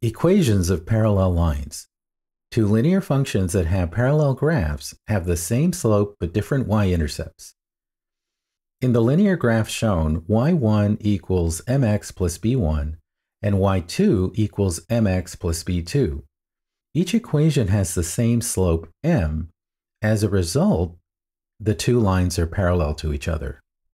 Equations of parallel lines. Two linear functions that have parallel graphs have the same slope but different y-intercepts. In the linear graph shown, y1 equals mx plus b1 and y2 equals mx plus b2. Each equation has the same slope m. As a result, the two lines are parallel to each other.